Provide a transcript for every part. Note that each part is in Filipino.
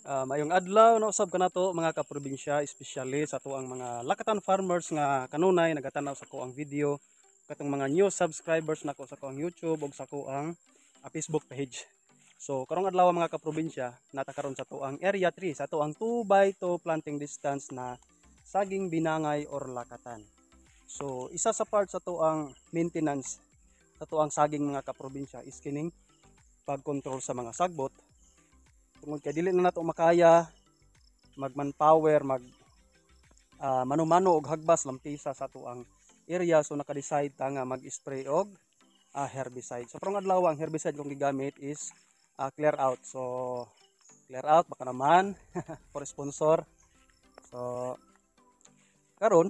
Mayong adlaw na usab kanato mga kaprobinsya, especially sa tuang mga lakatan farmers nga kanunay nagatanaw sa ko ang video, katong mga new subscribers nako sa ko ang YouTube ug sa ko ang Facebook page. So karong adlaw mga kaprobinsya, nata karon sa tuang area 3 sa tuang 2x2 planting distance na saging binangay or lakatan. So isa sa part sa tuang maintenance sa tuang saging mga kaprobinsya is kining pag-control sa mga sagbot tungod kay dili na nato makaya mag manpower mano-mano og hagbas lampisa sa tuang area, so naka-decide ta nga mag-spray og herbicide. So karong adlaw ang herbicide kong gigamit is clear out. So clear out baka naman for sponsor. So karon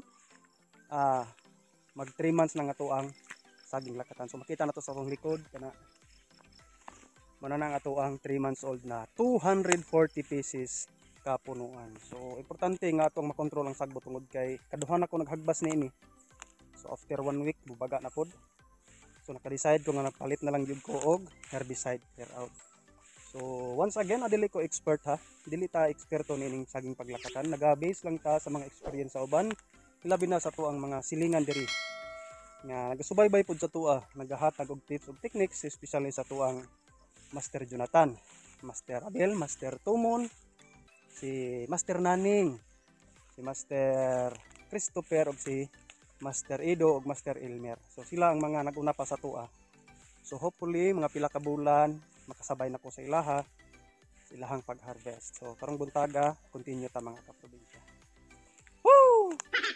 mag 3 months na nga to ang saging lakatan. So makita na to sa akong likod kana muna na nga to ang 3 months old na 240 pieces kapunuan. So importante nga atong makontrol ang sagbot tungod kay kaduhan ako naghagbas niini. So after 1 week bubaga na pod. So naka-decide ko nga nagpalit na lang gyud ko og herbicide clear out. So once again adili ko expert ha. Dili ta eksperto nining saging paglakatan. Naga-base lang ta sa mga experience sa uban. Labi na sa tuang mga silingan diri nga nagasubaybay pod sa tuwa, nagahatag og tips ug techniques especially sa tuang Master Jonathan, Master Abel, Master Tumon, si Master Naning, si Master Christopher ug si Master Edo ug Master Elmer. So sila ang mga naguna pa sa tuwa. So hopefully mga pila ka bulan makasabay na ko sa ilahang pag-harvest. So karong buntaga continue ta mga kaprobinsya. Woo!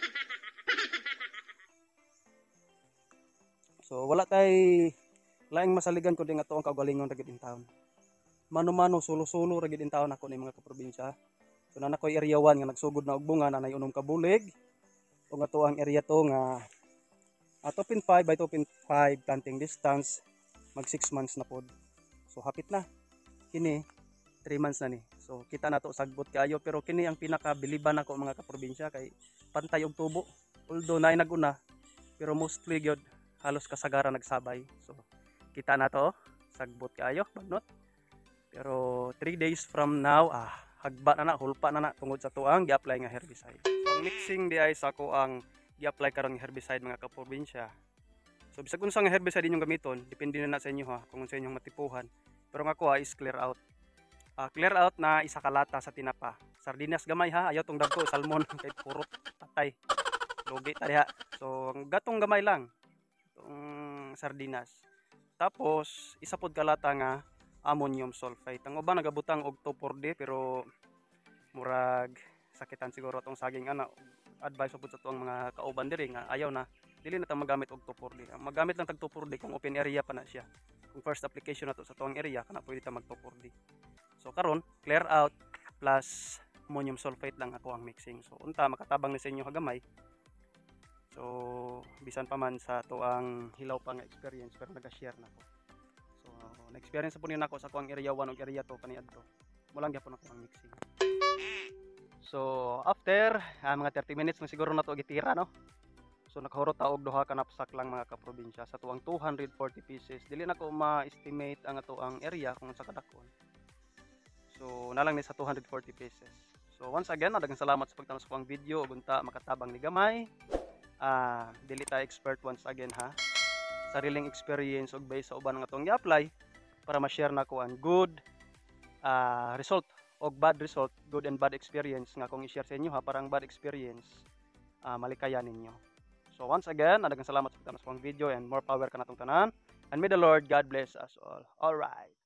So wala tay laing masaligan ko din nga to ang kaugalingon ra gid in town. Mano-mano solo-solo ra gid in town ako ni mga kaprobinsya. So na nakoy area 1 nga nagsugod na og bunga nanay unom ka bulig. O nga to ang area to nga 2.5 by 2.5 planting distance, mag 6 months na pod. So hapit na. Kini 3 months na ni. So kita na to sagbot kayo, pero kini ang pinakabiliban nako mga kaprobinsya kay pantay og tubo. Although naay naguna, pero mostly gyud halos kasagaran nagsabay. So kita na to sagbot kayo bagnot. Pero 3 days from now hagba na hulpa na tungod sa tuang gi-apply nga herbicide. So ang mixing di ay sa ko ang gi-apply karon nga herbicide mga kaprobinsya. So bisag unsa nga herbicide inyong gamiton, depende na sa inyo ha kung unsa inyong matipuhan. Pero nga ko is clear out. Clear out na isa ka lata sa tinapa. Sardinas gamay ha, ayaw tong dagko salmon kay purot patay. Lugi ta diha. So gatong gamay lang. Tong sardinas. Tapos isa pod ka lata nga ammonium sulfate. Ang uban nagabutang og 2,4-D pero murag sakitan siguro tong saging ana. Advice pod sa tuang mga kauban diri nga ayaw na dili na ta magamit og 2,4-D. Magamit lang tag 2,4-D kung open area pa na siya. Kung first application na to sa tuang area kana pwede ta mag 2,4-D. So karon clear out plus ammonium sulfate lang ako ang mixing. So unta makatabang ni sa inyo hagamay. So bisan pa man sa tuang hilaw pa nga experience pero naga-share na ko. So na-experience po niyo nako sa tuang area 1 ug area 2 kaniadto. Mulang gyapon ako ang mixing. So after mga 30 minutes na siguro na to gitira no. So nakahurot ta og duha ka napsak lang mga kaprobinsya sa tuang 240 pieces. Dili na ko ma-estimate ang atuang area kung sa kadakon. So nalang ni sa 240 pieces. So once again, daghang salamat sa pagtanaw sa akong video ug unta makatabang ni gamay. Dili ta expert once again ha. Sariling experience ug based sa uban nga atong i-apply para ma-share nako ang good result og bad result, good and bad experience nga akong i-share sa inyo ha, para ang bad experience malikayan ninyo. So once again, daghang salamat sa pagtanaw sa akong video and more power kanatong tanan. And may the Lord God bless us all. All right.